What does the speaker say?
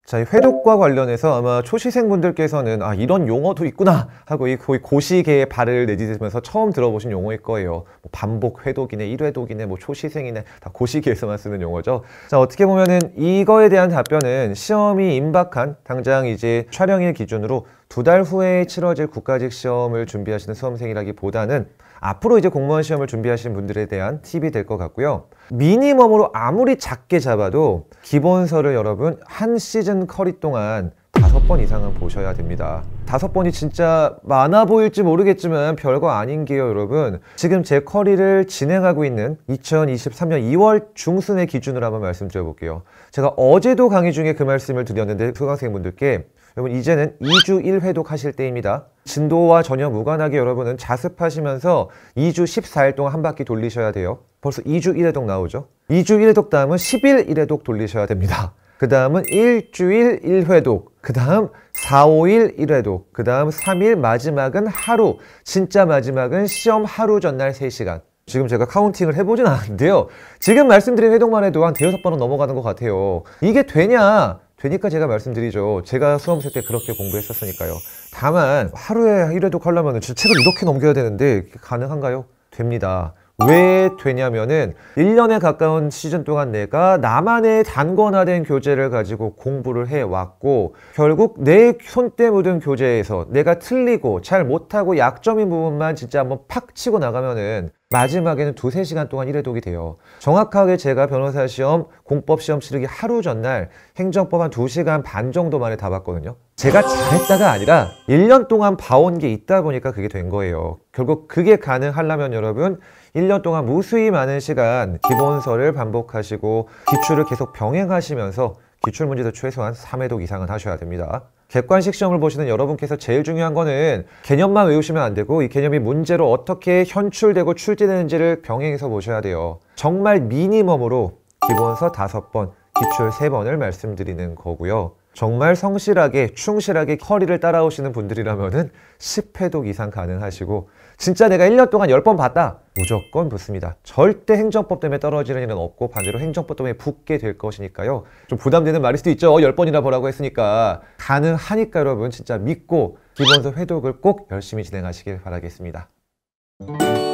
자, 이 회독과 관련해서 아마 초시생분들께서는 아, 이런 용어도 있구나 하고 이 거의 고시계에 발을 내딛으면서 처음 들어보신 용어일 거예요. 뭐 반복 회독이네, 1회독이네, 뭐 초시생이네, 다 고시계에서만 쓰는 용어죠. 자, 어떻게 보면은 이거에 대한 답변은 시험이 임박한 당장 이제 촬영일 기준으로 2달 후에 치러질 국가직 시험을 준비하시는 수험생이라기보다는 앞으로 이제 공무원 시험을 준비하시는 분들에 대한 팁이 될 것 같고요. 미니멈으로 아무리 작게 잡아도 기본서를 여러분 한 시즌 커리 동안 5번 이상은 보셔야 됩니다. 5번이 진짜 많아 보일지 모르겠지만 별거 아닌 게요, 여러분. 지금 제 커리를 진행하고 있는 2023년 2월 중순의 기준으로 한번 말씀드려 볼게요. 제가 어제도 강의 중에 그 말씀을 드렸는데 수강생분들께 여러분 이제는 2주 1회독 하실 때입니다. 진도와 전혀 무관하게 여러분은 자습하시면서 2주 14일 동안 한 바퀴 돌리셔야 돼요. 벌써 2주 1회독 나오죠. 2주 1회독 다음은 10일 1회독 돌리셔야 됩니다. 그 다음은 일주일 1회독, 그 다음 4, 5일 1회독, 그 다음 3일, 마지막은 하루, 진짜 마지막은 시험 하루 전날 3시간. 지금 제가 카운팅을 해보진 않았는데요. 지금 말씀드린 회독만 해도 한 5-6번은 넘어가는 것 같아요. 이게 되냐? 되니까 제가 말씀드리죠. 제가 수험생 때 그렇게 공부했었으니까요. 다만 하루에 1회독 하려면 책을 이렇게 넘겨야 되는데 가능한가요? 됩니다. 왜 되냐면은 1년에 가까운 시즌 동안 내가 나만의 단권화된 교재를 가지고 공부를 해왔고 결국 내 손때 묻은 교재에서 내가 틀리고 잘 못하고 약점인 부분만 진짜 한번 팍 치고 나가면은 마지막에는 2-3시간 동안 1회독이 돼요. 정확하게 제가 변호사 시험, 공법 시험 치르기 하루 전날 행정법 한 2시간 반 정도 만에 다 봤거든요. 제가 잘했다가 아니라 1년 동안 봐온 게 있다 보니까 그게 된 거예요. 결국 그게 가능하려면 여러분 1년 동안 무수히 많은 시간 기본서를 반복하시고 기출을 계속 병행하시면서 기출문제도 최소한 3회독 이상은 하셔야 됩니다. 객관식 시험을 보시는 여러분께서 제일 중요한 거는 개념만 외우시면 안 되고 이 개념이 문제로 어떻게 현출되고 출제되는지를 병행해서 보셔야 돼요. 정말 미니멈으로 기본서 5번, 기출 3번을 말씀드리는 거고요. 정말 성실하게 충실하게 커리를 따라오시는 분들이라면은 10회독 이상 가능하시고 진짜 내가 1년 동안 10번 봤다 무조건 붙습니다. 절대 행정법 때문에 떨어지는 일은 없고 반대로 행정법 때문에 붙게 될 것이니까요. 좀 부담되는 말일 수도 있죠. 10번이나 보라고 했으니까. 가능하니까 여러분 진짜 믿고 기본서 회독을 꼭 열심히 진행하시길 바라겠습니다.